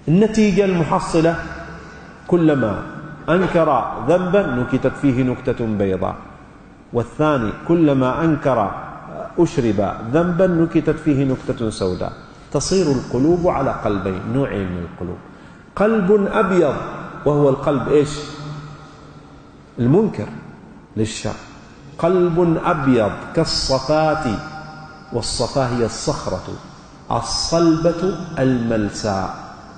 النتيجة المحصلة كلما أنكر ذنبا نكتت فيه نكتة بيضاء، والثاني كلما أنكر أشرب ذنبا نكتت فيه نكتة سوداء. تصير القلوب على قلبين، نوعين من القلوب: قلب أبيض وهو القلب إيش؟ المنكر للشر، قلب أبيض كالصفاة، والصفاة هي الصخرة الصلبة الملساء،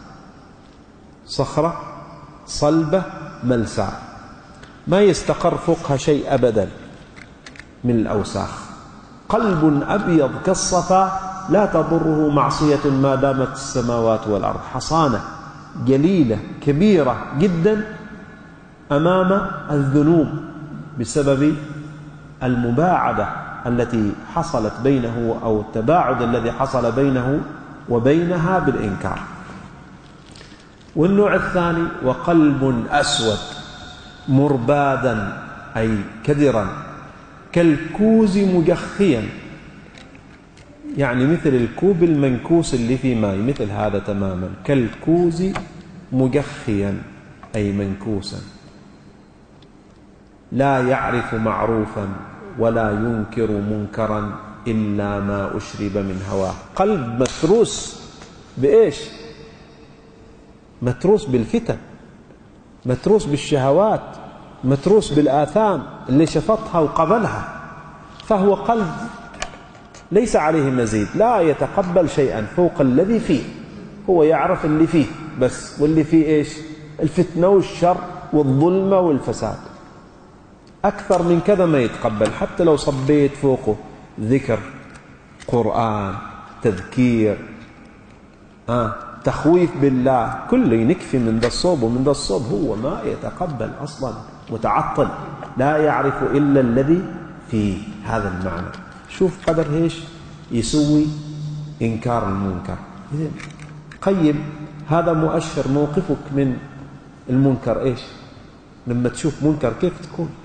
صخرة صلبة ملساء ما يستقر فوقها شيء أبدا من الأوساخ. قلب أبيض كالصفا لا تضره معصية ما دامت السماوات والأرض، حصانة جليلة كبيرة جدا أمام الذنوب بسبب المباعدة التي حصلت بينه، أو التباعد الذي حصل بينه وبينها بالإنكار. والنوع الثاني: وقلب أسود مربادا أي كدرا كالكوز مجخيا، يعني مثل الكوب المنكوس اللي فيه ماء، مثل هذا تماما، كالكوز مجخيا أي منكوسا، لا يعرف معروفا ولا ينكر منكرا إلا ما أشرب من هواه. قلب متروس بإيش؟ متروس بالفتن، متروس بالشهوات، متروس بالآثام اللي شفطها وقبلها، فهو قلب ليس عليه مزيد، لا يتقبل شيئا فوق الذي فيه، هو يعرف اللي فيه بس، واللي فيه إيش؟ الفتنة والشر والظلمة والفساد. أكثر من كذا ما يتقبل، حتى لو صبيت فوقه ذكر، قرآن، تذكير، تخويف بالله، كله ينكفي من ذا الصوب ومن ذا الصوب، هو ما يتقبل أصلا، متعطل، لا يعرف إلا الذي فيه. هذا المعنى. شوف قدر إيش يسوي إنكار المنكر. قيم هذا مؤشر موقفك من المنكر إيش؟ لما تشوف منكر كيف تكون؟